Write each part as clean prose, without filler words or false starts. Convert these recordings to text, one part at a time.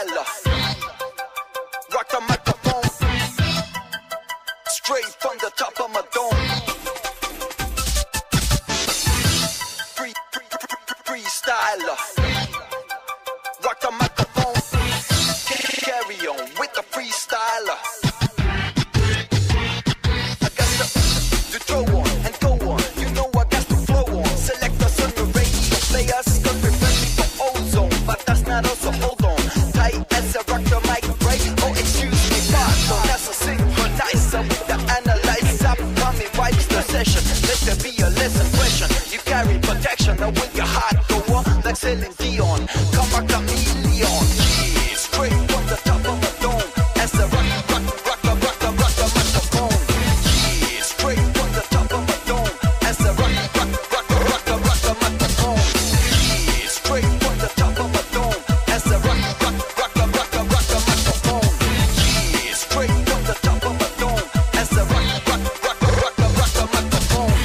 freestyler. Rock the microphone, straight from the top of my dome. Freestyler. Rock the microphone, carry on with the freestyler. I got to throw on and go on. You know I got to flow on. Select us on the radio players, cause we're ready for ozone. But that's not us, so hold on. Tight as a rock the mic break. Oh, excuse me, pardon. That's a synchronizer with the analyzer. Mommy wipes the session. Let there be a less impression. You carry protection, now with your heart go on. Like Celine Dion, come a chameleon. Yeah, straight from the top of the dome. As the rock the microphone. Yeah, straight from the top of the dome. As the rock the microphone. Yeah, straight from the top of the dome. As the rock the microphone. Yeah, straight from the top of the dome. As the rock the microphone.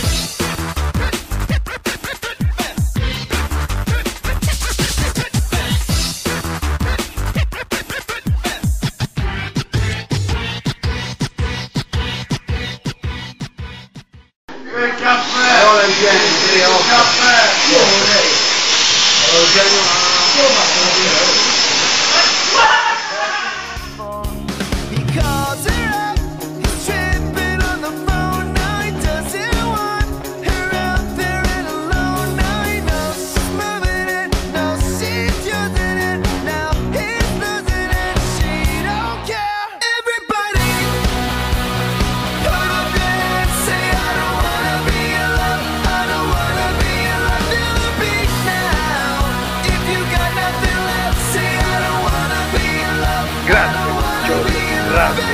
He calls her up, he's tripping on the phone. Now he doesn't want her out there and alone. Now he knows she's moving it, knows she's using it. Now he's losing it, she don't care. Everybody, put up your hands, say I don't wanna be alone. I don't wanna be alone. Feel the beat now. If you got nothing left, say I don't wanna be alone. Grazie, Giorgio, grazie.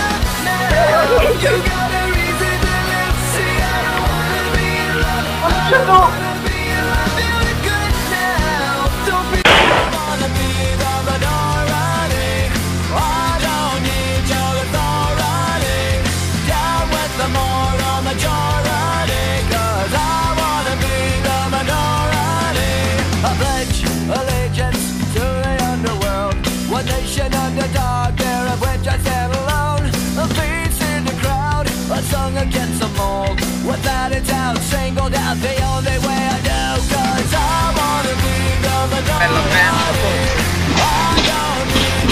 Allegiance to the underworld, one nation under dark, there of which I stand alone. A face in the crowd, a song against the mold. Without a doubt, singled out the only way I know. Cause I wanna be the minority. I don't need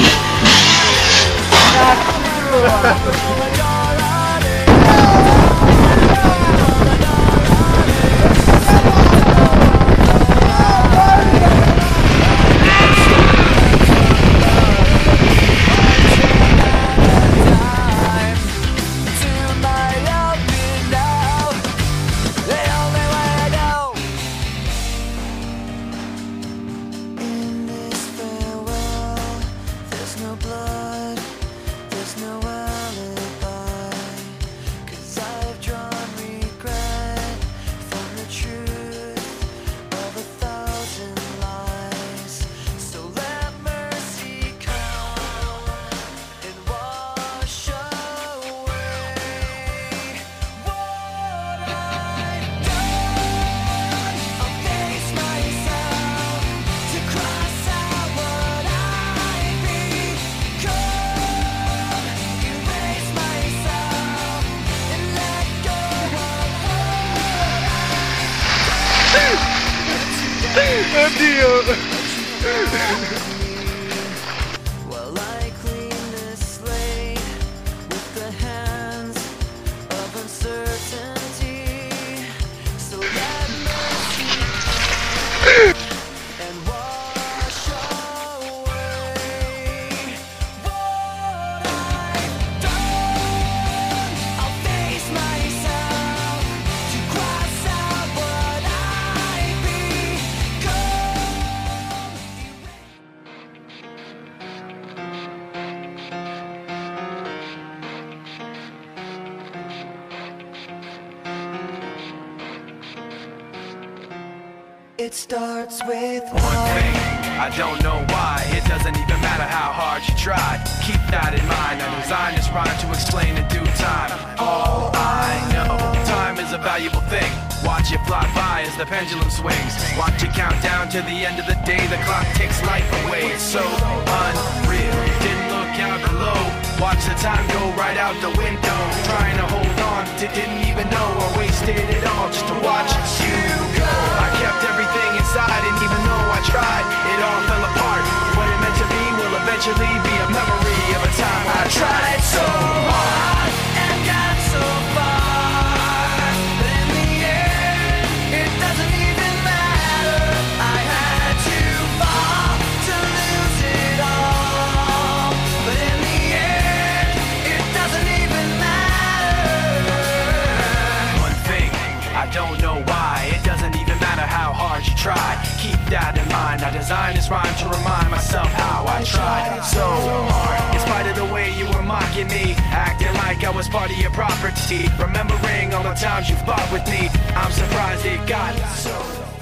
the majority. Well, I clean this slate with the hands of uncertainty, so that mercy and wash away what I've done. I'll face myself to cross out what I become. It starts with One thing, I don't know why. It doesn't even matter how hard you try. Keep that in mind. I designed this rhyme to explain in due time. All I know, time is a valuable thing. Watch it fly by as the pendulum swings. Watch it count down to the end of the day. The clock takes life away. It's so unreal. Didn't look out below. Watch the time go right out the window. Trying to hold on to didn't even know I wasted it all just to watch you go. I kept everything inside, and even though I tried, it all fell apart. What it meant to be will eventually be a memory of a time I tried so hard and got so far, but in the end, it doesn't even matter. I had to fall to lose it all, but in the end, it doesn't even matter. One thing, I don't know why, it doesn't even matter how hard you try. Keep that in mind. I designed this rhyme to remind myself how I tried so hard. In spite of the way you were mocking me, acting like I was part of your property, remembering all the times you fought with me, I'm surprised it got so